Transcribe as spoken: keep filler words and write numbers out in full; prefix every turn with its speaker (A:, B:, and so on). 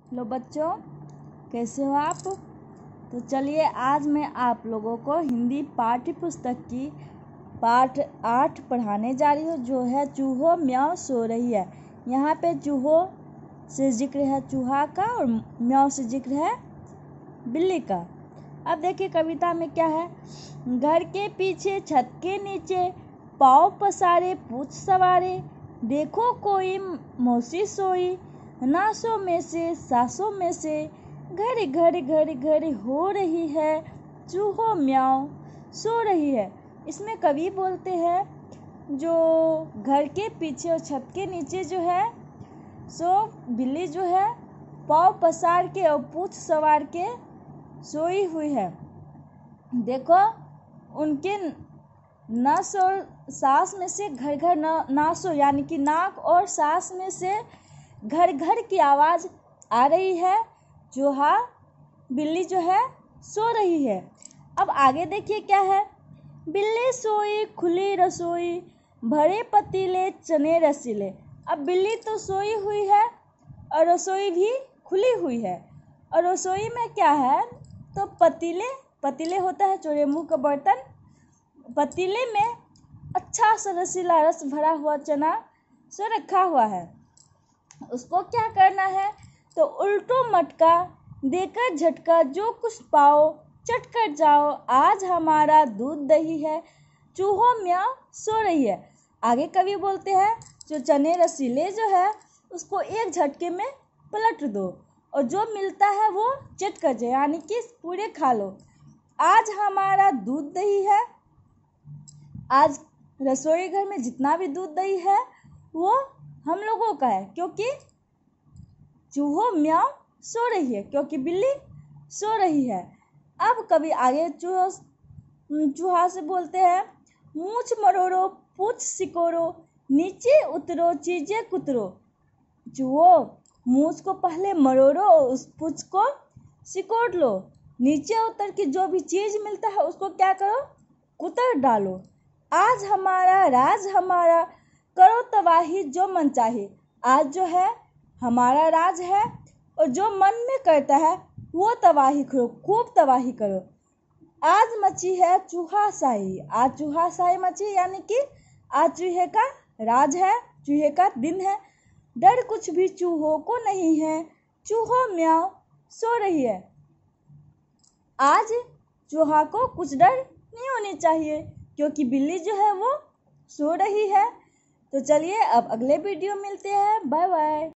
A: लो बच्चों, कैसे हो आप। तो चलिए आज मैं आप लोगों को हिंदी पाठ्य पुस्तक की पाठ आठ पढ़ाने जा रही हूँ, जो है चूहो म्याऊं सो रही है। यहाँ पे चूहो से जिक्र है चूहा का और म्याऊं से जिक्र है बिल्ली का। अब देखिए कविता में क्या है। घर के पीछे छत के नीचे पाँव पसारे पूछ सवारे, देखो कोई मौसी सोई, नासों में से सासों में से, घर घर घर घर हो रही है, चूहो म्याऊं सो रही है। इसमें कवि बोलते हैं जो घर के पीछे और छत के नीचे जो है सो बिल्ली जो है पाँव पसार के और पूछ सवार के सोई हुई है। देखो उनके नस और सांस में से घर घर नासों यानी कि नाक और सांस में से घर घर की आवाज़ आ रही है। चूहा बिल्ली जो है सो रही है। अब आगे देखिए क्या है। बिल्ली सोई खुली रसोई, भरे पतीले चने रसीले। अब बिल्ली तो सोई हुई है और रसोई भी खुली हुई है। और रसोई में क्या है तो पतीले पतीले होता है चौड़े मुंह का बर्तन। पतीले में अच्छा सा रसीला रस भरा हुआ चना सो रखा हुआ है। उसको क्या करना है तो उल्टो मटका देकर झटका, जो कुछ पाओ चट कर जाओ, आज हमारा दूध दही है, चूहो म्याऊं सो रही है। आगे कवि बोलते हैं जो चने रसीले जो है उसको एक झटके में पलट दो और जो मिलता है वो चट कर जाए, यानी कि पूरे खा लो। आज हमारा दूध दही है। आज रसोई घर में जितना भी दूध दही है वो हम लोगों का है, क्योंकि चूहो म्याऊं सो रही है, क्योंकि बिल्ली सो रही है। अब कभी आगे चूहो चूहा से बोलते हैं मूछ मरोड़ो पूछ सिकोड़ो, नीचे उतरो चीजें कुतरो। चूहो मूछ को पहले मरोड़ो और उस पूछ को सिकोड़ लो, नीचे उतर के जो भी चीज मिलता है उसको क्या करो कुतर डालो। आज हमारा राज हमारा, करो तबाही जो मन चाहे। आज जो है हमारा राज है और जो मन में करता है वो तबाही करो, खूब तबाही करो। आज मची है चूहा शाही, आज चूहा शाही मची, यानी कि आज चूहे का राज है, चूहे का दिन है। डर कुछ भी चूहों को नहीं है, चूहो म्याऊं सो रही है। आज चूहा को कुछ डर नहीं होनी चाहिए, क्योंकि बिल्ली जो है वो सो रही है। तो चलिए अब अगले वीडियो मिलते हैं। Bye bye.